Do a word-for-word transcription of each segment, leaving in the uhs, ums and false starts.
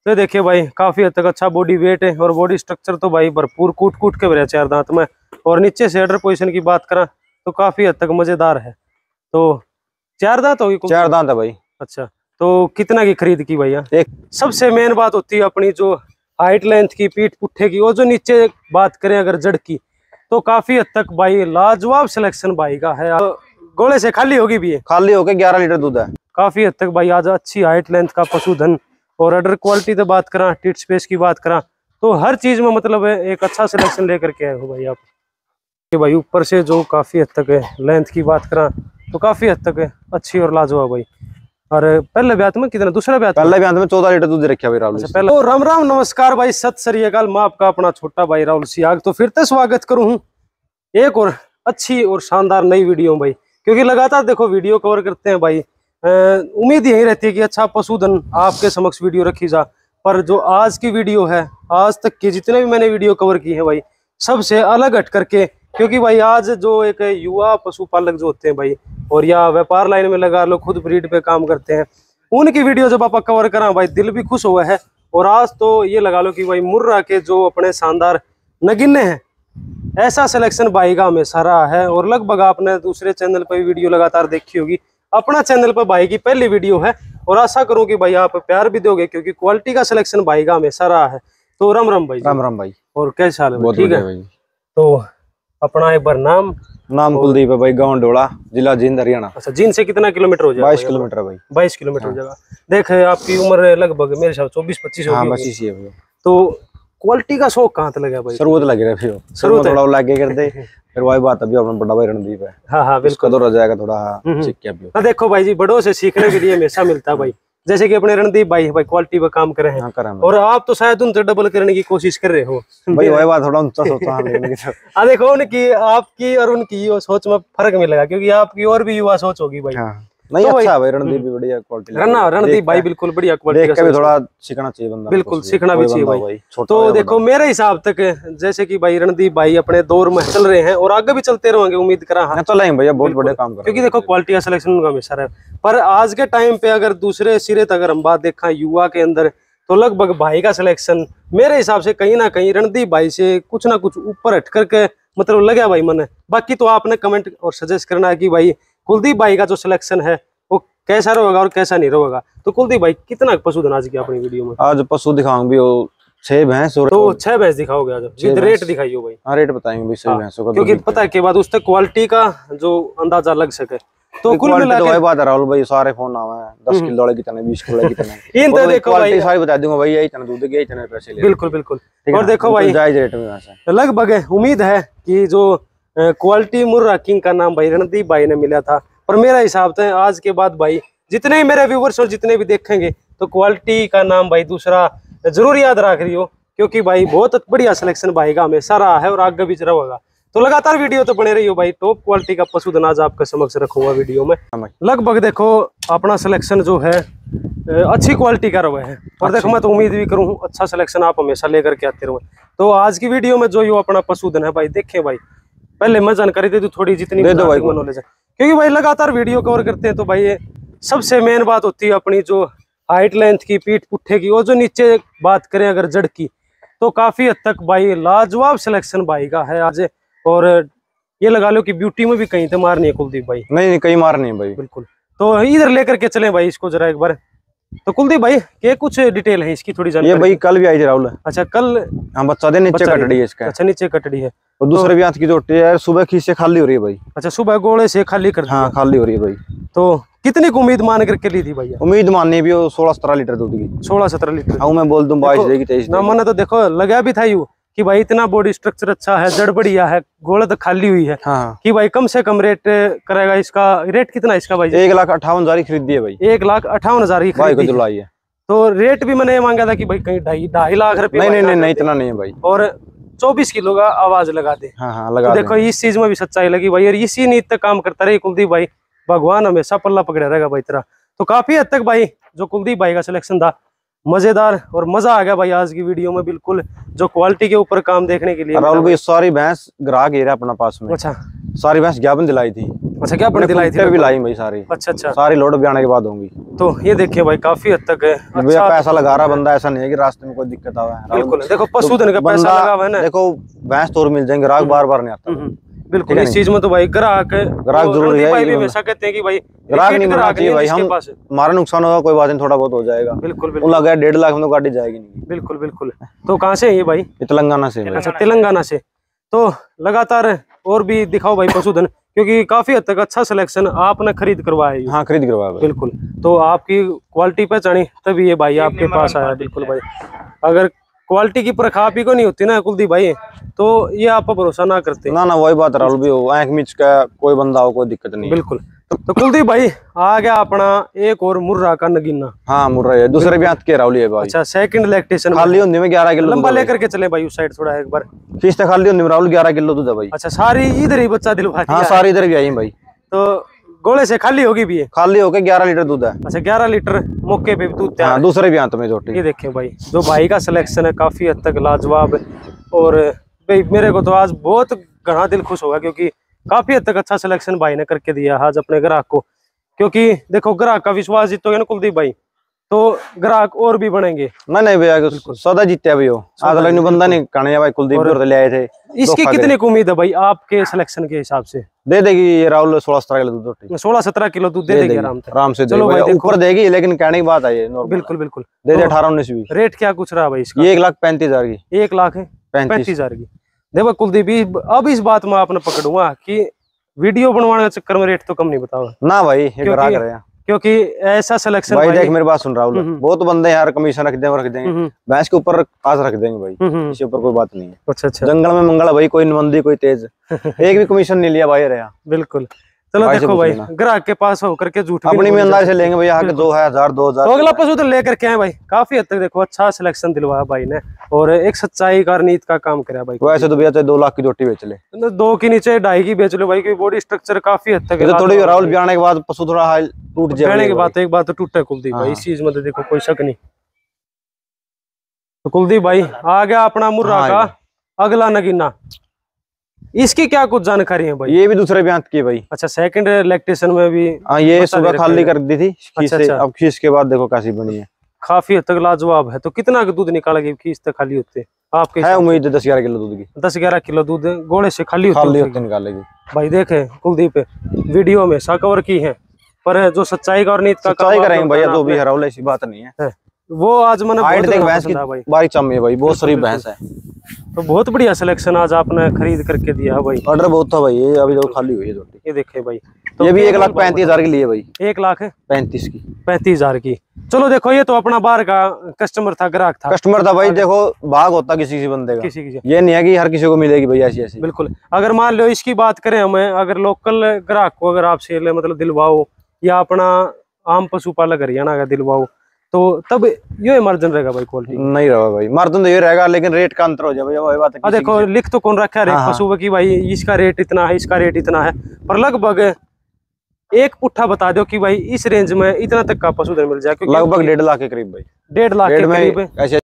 तो देखिए भाई काफी हद तक अच्छा बॉडी वेट है और बॉडी स्ट्रक्चर तो भाई भरपूर कूट कूट के भरे चार दांत में। और नीचे से हेडर पोजीशन की बात करा तो काफी हद तक मजेदार है। तो चार दांत होगी? चार दांत है भाई। अच्छा, तो कितना की खरीद की भैया? एक सबसे मेन बात होती है अपनी जो हाइट लेंथ की, पीठ पुट्ठे की, और जो नीचे बात करें अगर जड़ की, तो काफी हद तक भाई लाजवाब सिलेक्शन भाई का है। गोले से खाली होगी भी है? खाली होके ग्यारह लीटर दूध है। काफी हद तक भाई आज अच्छी हाइट लेंथ का पशुधन। और अडर क्वालिटी की बात करा, टिट स्पेस की बात करा, तो हर चीज में मतलब है एक अच्छा सिलेक्शन लेकर के आए हो भाई आप। कि भाई ऊपर से जो काफी हद तक है लेंथ की बात करा तो काफी हद तक है अच्छी और लाजवाब भाई। और पहले ब्यात में कितना? दूसरा ब्यात पहले ब्यात में चौदह लीटर दूध रखा भाई राहुल। पहले तो राम राम नमस्कार भाई, सत श्री अकाल। मैं आपका अपना छोटा भाई राहुल सियाग तो फिर से स्वागत करूं हूं एक और अच्छी और शानदार नई वीडियो भाई। क्योंकि लगातार देखो वीडियो कवर करते हैं भाई, उम्मीद यही रहती है कि अच्छा पशुधन आपके समक्ष वीडियो रखी जा। पर जो आज की वीडियो है, आज तक की जितने भी मैंने वीडियो कवर की है भाई, सबसे अलग हट करके, क्योंकि भाई आज जो एक युवा पशुपालक जो होते हैं भाई, और या व्यापार लाइन में लगा लो, खुद ब्रीड पे काम करते हैं, उनकी वीडियो जब आप कवर करा भाई दिल भी खुश हुआ है। और आज तो ये लगा लो कि भाई मुर्रा के जो अपने शानदार नगीने हैं, ऐसा सिलेक्शन भाई का हमेशा रहा है। और लगभग आपने दूसरे चैनल पर वीडियो लगातार देखी होगी, अपना चैनल पर भाई की पहली वीडियो है। और आशा करूं कि भाई आप प्यार भी दोगे, क्योंकि क्वालिटी का सिलेक्शन भाई का हमेशा रहा है। तो राम राम भाई। राम राम भाई। और कैसा हाल है? बहुत ठीक है भाई। तो अपना एक बार नाम नाम कुलदीप है भाई, गांव डोला, जिला जींद, हरियाणा। अच्छा, जींद से कितना किलोमीटर हो जाएगा? बाईस किलोमीटर भाई। बाईस किलोमीटर हो जाएगा। देख आपकी उम्र लगभग मेरे हिसाब चौबीस पच्चीस हाँ, होगी। बस इसी है। तो क्वालिटी का शौक कहाँ तक लगा भाई? शुरुआत लगे रहे फिर शुरू थोड़ा लगे करते, फिर वही बात अभी अपना बड़ा भाई रणदीप है। हाँ हाँ बिल्कुल, तो रह जाएगा थोड़ा सीख के अभी। हाँ देखो भाई जी, बड़ों से सीखने के लिए हमेशा मिलता है भाई। जैसे कि अपने रणदीप भाई भाई क्वालिटी पे काम कर रहे हैं। हाँ, कर और आप तो शायद उनसे डबल करने की कोशिश कर रहे हो भाई। वही बात थोड़ा ऊंचा सोचता हूं। हाँ देखो, उनकी आपकी और उनकी सोच में फर्क मिलेगा, क्योंकि आपकी और भी युवा सोच होगी भाई। हाँ। नहीं तो अच्छा भाई, रणदीप भी बढ़िया क्वालिटी। रना रणदीप भाई बिल्कुल बढ़िया क्वालिटी का, भी थोड़ा सीखना चाहिए बंदा। बिल्कुल सीखना भी चाहिए भाई। तो देखो मेरे हिसाब तक जैसे कि भाई रणदीप भाई अपने दौर में चल रहे हैं और आगे भी चलते रहेंगे, उम्मीद करा। हाँ चलेंगे भैया, बहुत बड़े काम कर रहे हैं। क्योंकि देखो क्वालिटी का सिलेक्शन उनका हमेशा रहे। पर आज के टाइम पे अगर दूसरे सिरे तक अगर हम बात देखा युवा के अंदर, तो लगभग भाई का सिलेक्शन मेरे हिसाब से कहीं ना कहीं रणदीप भाई से कुछ ना कुछ ऊपर हट करके मतलब लगा भाई मन। बाकी तो आपने कमेंट और सजेस्ट करना है कि भाई कुलदीप भाई का जो सिलेक्शन है वो कैसा रहेगा और कैसा नहीं रहेगा। तो कुलदीप भाई कितना पशुधन आज की अपनी वीडियो में? आज पशु दिखाऊंगे भी, वो छह भैंस और तो छह भैंस दिखाओगे आज? विद रेट दिखाइयो भाई। हाँ, रेट बताएंगे भाई छह भैंसों का, क्योंकि पता है के बाद उस तक क्वालिटी का जो अंदाजा लग सके। तो कुल मिला के बात है राहुल भाई, सारे फोन आवे हैं, दस किलो वाले कितने, बीस किलो वाले कितने, इन तो देखो भाई सारी बता दूंगा भाई, यही इतना दूध के इतने पैसे ले। बिल्कुल बिल्कुल। और देखो भाई जायज रेट में वैसे लगभग उम्मीद है कि जो क्वालिटी मुर्रा किंग का नाम भाई रणदीप भाई ने मिला था। पर मेरा हिसाब से आज के बाद भाई जितने मेरे व्यूवर्स और जितने भी देखेंगे, तो क्वालिटी का नाम भाई दूसरा जरूर याद रख रही हो, क्योंकि भाई बहुत बढ़िया सिलेक्शन भाई का हमेशा रहा है और आगे भी रहेगा। तो लगातार वीडियो तो बने रही हो भाई। टॉप क्वालिटी का पशुधन आज आपके समक्ष रखूंगा वीडियो में। लगभग देखो अपना सिलेक्शन जो है अच्छी क्वालिटी का रहा है। और देखो मैं तो उम्मीद भी करूँ अच्छा सिलेक्शन आप हमेशा लेकर के आते रहो। तो आज की वीडियो में जो ये अपना पशुधन है भाई, देखें भाई, पहले मैं जानकारी दे दूं थोड़ी जितनी नॉलेज है, क्योंकि भाई लगातार वीडियो कवर करते हैं। तो भाई ये सबसे मेन बात होती है अपनी जो हाइट लेंथ की, पीठ पुट्ठे की, और जो नीचे बात करें अगर जड़ की, तो काफी हद तक भाई लाजवाब सिलेक्शन भाई का है आज। और ये लगा लो कि ब्यूटी में भी कहीं तो मार नहीं है कुलदीप भाई। नहीं नहीं, कहीं मार नहीं है भाई। बिल्कुल। तो इधर लेकर के चले भाई इसको जरा एक बार। तो कुलदीप भाई क्या कुछ डिटेल है इसकी थोड़ी जानकारी? ये भाई कल भी आई थी राहुल। अच्छा कल? हाँ, बच्चा दे नीचे कटड़ी है इसका। अच्छा नीचे कटड़ी है। और दूसरे भी हाथ की जो है सुबह खींच से खाली हो रही है भाई। अच्छा सुबह गोले से खाली कर? हाँ खाली हो रही है भाई। तो कितनी उम्मीद मान करके ली थी भैया? उम्मीद माननी भी सोलह सत्रह लीटर दूध की। सोलह सत्रह लीटर? हाँ मैं बोल दूं बाईस देगी तेईस ना। मैंने तो देखो लगा भी था यू कि भाई इतना बॉडी स्ट्रक्चर अच्छा है, जड़ बढ़िया है, गोला तो खाली हुई है। हाँ। कि भाई कम से कम रेट करेगा इसका। रेट कितना इसका भाई? एक लाख अट्ठावन हजार की खरीदी है भाई। एक लाख अट्ठावन हजार की खरीदी है। तो रेट भी मैंने मांगा था कि भाई कहीं ढाई ढाई लाख रुपए। नहीं नहीं नहीं, इतना नहीं है भाई। और चौबीस किलो का आवाज लगा दे। हाँ हाँ लगा। तो देखो इस चीज में भी सच्चाई लगी भाई, और इसी नीत तक काम करता रहे कुलदीप भाई। भगवान हमेशा पल्ला पकड़े रहेगा भाई तेरा। तो काफी हद तक भाई जो कुलदीप भाई का सिलेक्शन था मजेदार, और मजा आ गया भाई आज की वीडियो में। बिल्कुल जो क्वालिटी के ऊपर काम देखने के लिए। राहुल भाई सारी भैंस ग्राहक ही रहा अपना पास में। अच्छा, सारी भैंस ज्ञापन दिलाई थी। अच्छा क्या अपने दिलाई थी? भी लाई भाई सारी। अच्छा अच्छा, सारी लोड बयाने के बाद होंगी। तो ये देखिए भाई काफी हद तक है अच्छा, पैसा लगा रहा बंदा, ऐसा नहीं है कि रास्ते में कोई दिक्कत आवा है। बिल्कुल, देखो पशुधन का पैसा लगा हुआ है ना। देखो भैंस तोड़ मिल जाएंगे, ग्राहक बार बार नहीं आता। बिल्कुल, इस चीज में तो भाई ग्राहक ग्राहक जरूरी है। भाई भी हमेशा कहते हैं कि भाई ग्राहक नहीं मरना चाहिए भाई। हम हमारा नुकसान होगा कोई बात नहीं, थोड़ा बहुत हो जाएगा। बिल्कुल बिल्कुल, लगा डेढ़ लाख में तो गाड़ी जाएगी नहीं। बिल्कुल बिल्कुल। तो कहाँ से है ये भाई? तेलंगाना से। अच्छा तेलंगाना से। तो लगातार और भी दिखाओ भाई पशुधन, क्योंकि काफी हद तक अच्छा सिलेक्शन आपने खरीद करवाया है। हाँ खरीद करवाया भाई। बिल्कुल, तो आपकी क्वालिटी पहचानी तभी ये भाई आपके पास आया। बिल्कुल भाई, अगर क्वालिटी की परख आप ही को नहीं होती ना कुलदीप भाई, तो ये आप पर भरोसा ना करते। ना ना वही बात, राहुल भी हो आंख मिच का कोई बंदा हो, कोई दिक्कत नहीं। बिल्कुल, तो कुलदीप भाई आ गया अपना एक और मुर्रा का नगीना। हाँ मुर्रा है, दूसरे ब्यात के राहुल है भाई। अच्छा सेकंड लैक्टेशन खाली होने में ग्यारह किलो लंबा लेकर के चले भाई उस साइड थोड़ा एक बार। किस्त खाली होने में राहुल ग्यारह किलो दूध है भाई। अच्छा सारी इधर ही बच्चा दिलवा दिया? हाँ सारी इधर भी आई भाई। तो गोले से खाली होगी भी है? खाली होके ग्यारह लीटर दूध है। अच्छा ग्यारह लीटर मौके पे दूध तैयार। हाँ, दूसरे ब्यात में जोटी। ये देखें भाई जो भाई का सिलेक्शन है काफी हद तक लाजवाब, और भाई मेरे को तो आज बहुत घना दिल खुश होगा, क्योंकि काफी हद तक अच्छा सिलेक्शन भाई ने करके दिया आज अपने ग्राहक को। क्योंकि देखो ग्राहक का विश्वास जीतोगे ना कुलदीप भाई, तो ग्राहक और भी बनेंगे। नहीं नहीं भैया सौदा जीतया भी हो, आज लगने बंदा नहीं कहने भाई कुलदीप और ले आए थे। इसकी कितनी उम्मीद है भाई आपके सिलेक्शन के हिसाब से? दे देगी ये राहुल सोलह सत्रह किलो दूध, सोलह सत्रह किलो दूध दे देगी आराम से। आराम से चलो भाई ऊपर देगी, लेकिन कहने की बात है ये बिल्कुल बिल्कुल दे दे अठारह उन्नीस भी। रेट क्या कुछ रहा भाई इसका? ये एक लाख पैंतीस हजार की। एक लाख पैंतीस हजार की। देखो कुलदीप अब इस बात में आपने पकड़ूंगा कि वीडियो बनवाने के चक्कर में रेट तो कम नहीं बताओ ना भाई, ये करा कर रहे हैं। क्योंकि ऐसा सिलेक्शन भाई, भाई देख मेरी बात सुन राहुल, बहुत बंदे यार कमीशन रख देंगे रख देंगे भैंस के ऊपर आज रख देंगे भाई, इसके ऊपर कोई बात नहीं है। अच्छा अच्छा, जंगल में मंगल भाई, कोई नमंदी कोई तेज एक भी कमीशन नहीं लिया भाई रहा। बिल्कुल, चलो देखो भाई ग्राहक के पास होकर के झूठ अपनी ईमानदारी से लेंगे भैया, दो हजार दो हजार तो अगला पशु तो लेकर के आए भाई। काफी हद तक देखो अच्छा सिलेक्शन दिलवाया भाई ने, और एक सच्चाई का नीत का काम कराया भाई। वैसे तो भैया चाहे दो लाख की जोटी बेच ले, दो की नीचे ढाई की बेच लो भाई, क्योंकि बॉडी स्ट्रक्चर काफी हद तक तो थोड़ी राहुल ब्याने के बाद पशु थोड़ा हाल टूट जाने के बाद एक बात तो टूटा कुलदीप भाई, इस चीज में तो देखो कोई शक नहीं। तो कुलदीप भाई आ गया अपना मुर्रा का अगला नगीना, इसकी क्या कुछ जानकारी है भाई? ये भी दूसरे ब्यात की भाई। अच्छा सेकंड लैक्टेशन में भी। हाँ ये सुबह खाली कर दी थी खीस से, अब खीस के बाद देखो कैसी बनी है, काफी हद तक लाजवाब है। तो कितना का दूध निकालेगी खीस तक खाली होते आपके? है उम्मीद दस ग्यारह किलो दूध की। दस ग्यारह किलो दूध गोले से खाली होते खाली होते निकालेगी भाई। देखे कुलदीप वीडियो में सा कवर की है, पर जो सच्चाई का और नीत का सच्चाई करेंगे भैया, तो भी हरावल ऐसी बात नहीं है। वो आज मैंने भैंस की बारीक चम्मी है भाई, बहुत शरीफ भैंस है। तो बहुत बढ़िया सिलेक्शन आज आपने खरीद करके दिया है भाई। ऑर्डर बहुत था भाई, ये अभी तो खाली हुई है जोटी। ये देखे भाई, तो ये भी एक लाख पैंतीस हजार की लिए भाई। एक लाख पैंतीस की पैंतीस हजार की। चलो देखो ये तो अपना बाहर का कस्टमर था, ग्राहक था, कस्टमर था भाई। देखो भाग होता किसी किसी बंदे का, किसी किसी ये नहीं है कि हर किसी को मिलेगी भाई ऐसी ऐसी। बिल्कुल, अगर मान लो इसकी बात करें हमें, अगर लोकल ग्राहक को अगर आपसे मतलब दिलवाओ, या अपना आम पशुपालक हरियाणा का दिलवाओ, तो तब ये मार्जिन रहेगा भाई? क्वालिटी नहीं रहेगा भाई, मार्जिन तो ये रहेगा, लेकिन रेट का अंतर हो जाए भैया, वही बात है। देखो लिख तो कौन रखा है हाँ, पशु की भाई इसका रेट इतना है, इसका रेट इतना है, पर लगभग एक पुट्ठा बता दो कि भाई इस रेंज में इतना तक का पशुधन मिल जाए। लगभग डेढ़ लाख के करीब भाई, डेढ़ लाख के करीब ऐसे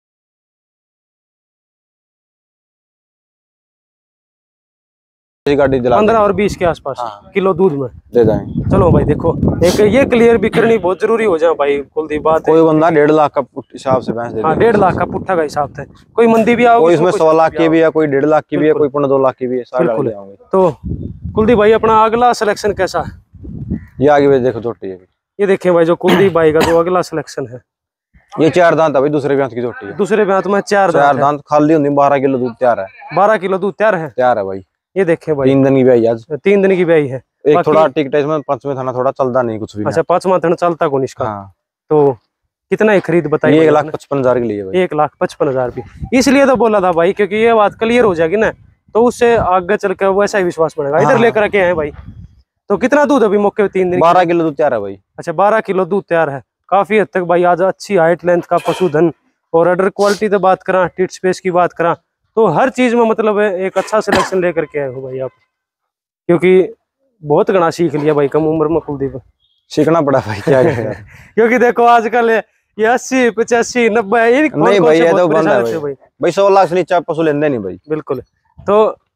पंद्रह और बीस के आसपास हाँ। किलो दूध में दे देंगे। चलो भाई देखो एक ये क्लियर भी करनी बहुत जरूरी हो जाए भाई कुलदीप बात। कोई बंदा डेढ़ लाख का हिसाब से भैंस दे हाँ, डेढ़ लाख का पुट्ठा का हिसाब था। कोई मंदी भी आओगी, इसमें सवा लाख की भी है, कोई डेढ़ लाख की भी है, कोई पौने दो लाख की भी है, सारे ले आएंगे। तो कुलदीप भाई अपना अगला सिलेक्शन कैसा है? ये आगे देखो छोटी है, ये देखे भाई जो कुलदीप भाई का जो अगला सिलेक्शन है, ये चार दांत है भाई, दूसरे ब्यात की छोटी है। दूसरे ब्यात में चार चार दांत खाली होंगे, बारह किलो दूध तैयार है। बारह किलो दूध तैयार है तैयार है भाई। ये देखे भाई तीन दिन की ब्याई आज, तीन दिन की ब्याई है। एक थोड़ा टिकट इसमें पांचवें थाना थोड़ा चलता नहीं कुछ भी। अच्छा पांचवा थाना चलता कौन इसका हाँ। तो कितना ही खरीद बताइए? एक लाख पचपन हजार के लिए भाई। एक लाख पचपन हजार भी, इसलिए तो बोला था भाई, क्योंकि ये बात क्लियर हो जाएगी ना, तो उससे आगे चल के वैसा ही विश्वास बढ़ेगा। इधर लेकर के आए भाई। तो कितना दूध अभी मौके पे? तीन दिन बारह किलो दूध तैयार है भाई। अच्छा बारह किलो दूध तैयार है, काफी हद तक भाई आज अच्छी हाइट लेंथ का पशुधन। और अडर क्वालिटी तो बात करा, टिट स्पेस की बात करा, तो हर चीज में मतलब एक अच्छा सिलेक्शन लेकर के आए हो भाई आप, क्योंकि बहुत घना सीख लिया भाई कम उम्र में कुलदीप। सीखना पड़ा भाई क्या करें क्योंकि देखो आजकल ये अस्सी पचासी नब्बे नहीं भाई, ये तो बंद है भाई, भाई सौ लाख से नीचे पशु लेंदे नहीं भाई। बिल्कुल, तो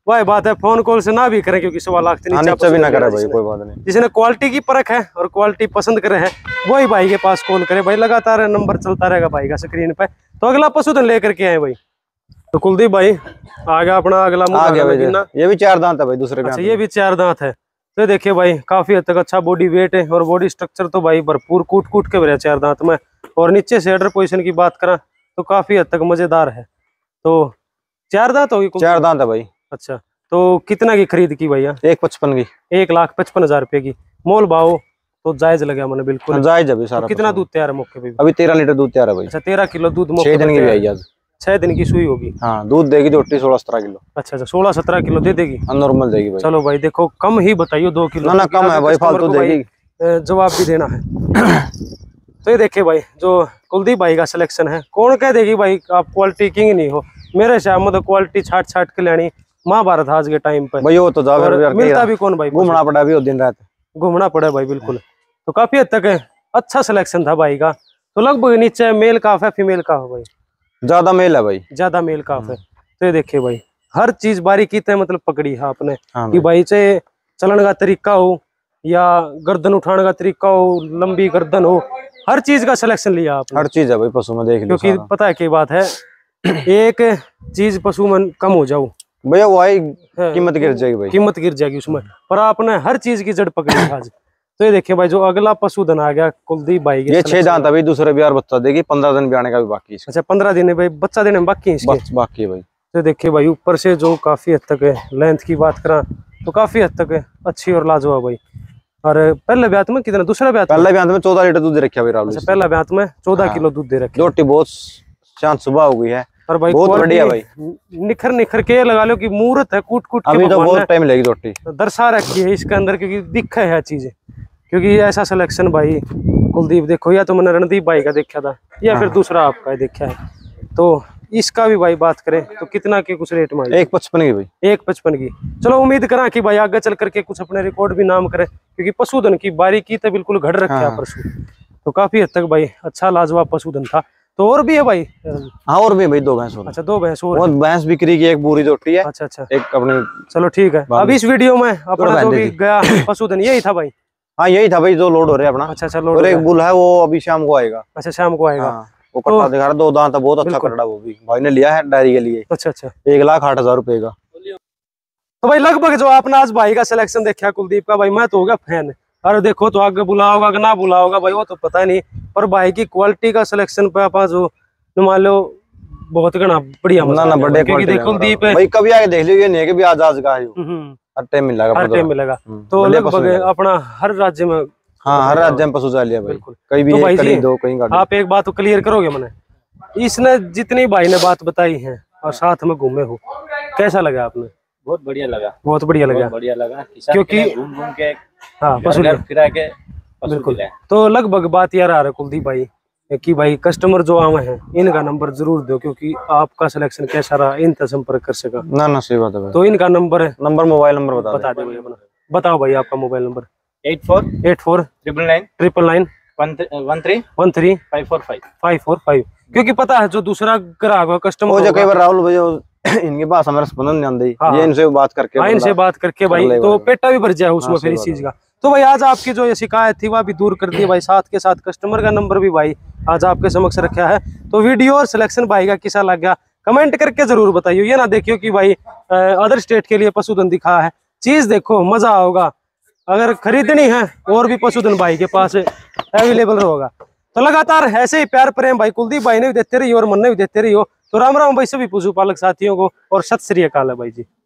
वही बात है, फोन कॉल से ना भी करें क्योंकि सवा लाख से नीचे भी ना करे भाई, कोई बात नहीं। जिसने क्वालिटी की परख है और क्वालिटी पसंद करे है वही भाई के पास कॉल करे भाई, लगातार नंबर चलता रहेगा भाई का स्क्रीन पे। तो अगला पशुधन लेकर के आए भाई। तो कुलदीप भाई आ गया अपना अगला आ गया भाई, ये भी चार दांत है भाई दूसरे। अच्छा ये भी चार दांत है। तो देखिए भाई काफी हद तक अच्छा बॉडी वेट है और बॉडी स्ट्रक्चर तो भाई भरपूर कूट कूट के भरे चार दांत में। और नीचे से हेडर पोजीशन की बात करा तो काफी हद तक मजेदार है। तो चार दांत होगी? चार दांत है भाई। अच्छा तो कितना की खरीद की भैया? एक पचपन की। एक लाख पचपन हजार रुपए की। मोल भाव तो जायज लगा मैंने बिल्कुल जायज है सारा। तो कितना दूध तैयार है मौके पे? अभी तेरह लीटर दूध तैयार है भाई। अच्छा तेरह किलो दूध छह दिन की भी आज। छह दिन की सुई होगी। हाँ दूध देगी झोटी सोलह सत्रह किलो। अच्छा अच्छा सोलह सत्रह किलो दे देगी, नॉर्मल देगी भाई। चलो भाई देखो कम ही बताइयो, दो किलो ना ना कम है भाई, फालतू देगी, जवाब भी देना है। तो ये देखिए भाई जो कुलदीप भाई का सिलेक्शन है, कौन कह देगी भाई आप क्वालिटी किंग नहीं हो? मेरे हिसाब में तो क्वालिटी छाट छाट के लेनी महाभारत आज के टाइम पे भाई। वो तो मिलता भी कौन भाई, घूमना पड़ा भी दिन रात घूमना पड़ा भाई बिल्कुल। तो काफी हद तक अच्छा सिलेक्शन था भाई का। तो लगभग नीचे मेल काफ है फीमेल का हो भाई? ज्यादा मेल है भाई, ज्यादा मेल काफ है। तो ये देखिए भाई हर चीज बारीकी तय मतलब पकड़ी है आपने। हाँ कि भाई चाहे चलन का तरीका हो या गर्दन उठाने का तरीका हो, लंबी गर्दन हो, हर चीज का सिलेक्शन लिया आपने। हर चीज है भाई पशु में, देख लो। क्योंकि पता है क्या बात है, एक चीज पशु में कम हो जाओ भैया वो आई कीमत गिर जाएगी भाई, कीमत गिर जाएगी उसमें। पर आपने हर चीज की जड़ पकड़ी आज। तो ये देखिए भाई जो अगला पशुधन आ गया कुलदीप भाई के, ये छह दांत अभी दूसरे भी और बच्चा देगी, पंद्रह दिन भी आने का भी बाकी है। अच्छा पंद्रह दिन है भाई, बच्चा देने में बाकी है इसके? बाकी है भाई। तो देखिए भाई ऊपर से जो काफी हद तक है, लेंथ की बात करा तो काफी हद तक है अच्छी और लाजवाब भाई। और पहले ब्यात में कितना? दूसरा ब्यात पहले ब्यात में चौदह लीटर दूध रखा भाई। अच्छा पहला ब्यात में चौदह किलो दूध दे रखे। रोटी बहुत शांत सुबह हो गई है और भाई बहुत बढ़िया भाई, निखर निखर के लगा लो कि मुहूर्त है, कूट कूट अभी तो बहुत टाइम लगेगी रोटी दर्शा रखी है इसके अंदर, क्योंकि दिखा है चीजें। क्योंकि ऐसा सिलेक्शन भाई कुलदीप देखो, या तो मैंने रणदीप भाई का देखा था या फिर दूसरा आपका देखा है। तो इसका भी भाई बात करें तो कितना के कुछ रेट में? एक पचपन की भाई। एक पचपन की। चलो उम्मीद करा कि भाई आगे चल करके कुछ अपने रिकॉर्ड भी नाम करे, क्योंकि पशुधन की बारीकी तो बिल्कुल घड़ रखा है पशु। तो काफी हद तक भाई अच्छा लाजवाब पशुधन था। तो और भी है भाई? हाँ और भी भाई, दो भैंस और। अच्छा दो भैंस और? वो भैंस बिक्री की, एक बूरी जोटी है। अच्छा अच्छा एक अपनी। चलो ठीक है। अब इस वीडियो में अपना जो भी गया पशुधन यही था भाई? हाँ यही था भाई जो लोड हो रहा है अपना। अच्छा अच्छा लोड। और एक बुल है वो अभी शाम को आएगा। अच्छा शाम को आएगा। वो कट्टा दिखा रहा, दो दांत बहुत अच्छा कटड़ा, वो भी भाई ने लिया है डायरी के लिए। अच्छा अच्छा एक लाख आठ हजार रुपए का। तो भाई लगभग जो आपने आज भाई का सिलेक्शन देखा कुलदीप का भाई, मैं तो हो गया फैन। अरे देखो तो आगे बुला होगा कि ना बुला होगा भाई वो तो पता नहीं, पर भाई की क्वालिटी का सिलेक्शन पे आप जो मान लो बहुत घना बढ़िया ना ना बड़े क्योंकि देखो कुलदीप भाई कभी आके देख लीजिए, नहीं कि भी आज आज का है, हर टाइम मिलेगा, हर टाइम मिलेगा। तो लगभग अपना हर राज्य में, हाँ हर राज्य में पशु चाल लिया भाई, कहीं भी तो कहीं दो कहीं गाड़ी। आप एक बात तो क्लियर करोगे मैंने, इसने जितनी भाई ने बात बताई है और साथ में घूमे हो, कैसा लगा आपने? बहुत बढ़िया लगा, बहुत बढ़िया लगा, बढ़िया लगा क्योंकि घूम घूम के हाँ पशु फिरा के बिल्कुल। तो लगभग बात यार आ रहा है कुलदीप भाई कि भाई कस्टमर जो आवे हैं इनका नंबर जरूर दो, क्योंकि आपका सिलेक्शन कैसा रहा इनसे संपर्क कर सका। ना ना सही बात है। तो इनका नंबर है, नंबर मोबाइल नंबर बता बता दो भाई अपना, बताओ भाई आपका mobile number. Eight four eight four triple nine triple nine one three one three five four five five four five. क्योंकि पता है जो दूसरा ग्राहक कस्टमर जो कई बार राहुल भाई इनके पास हमारा स्पंदन नहीं आती, ये इनसे बात करके हाँ इनसे बात करके भाई तो पेटा भी भर जाए उसमें फिर इस चीज का। तो भाई आज आपकी जो ये शिकायत थी वह भी दूर कर दी भाई, साथ के साथ कस्टमर का नंबर भी भाई आज आपके समक्ष रखा है। तो वीडियो और सिलेक्शन भाई का कैसा लग गया कमेंट करके जरूर बताइए। ये ना देखियो कि भाई अदर स्टेट के लिए पशुधन दिखा है, चीज देखो मजा आओगा। अगर खरीदनी है और भी पशुधन भाई के पास अवेलेबल होगा। तो लगातार ऐसे ही प्यार प्रेम भाई कुलदीप भाई ने भी देते रही और मन ने भी देते रही हो। तो राम राम भाई सभी पशुपालक साथियों को और सत श्री अकाल है भाई जी।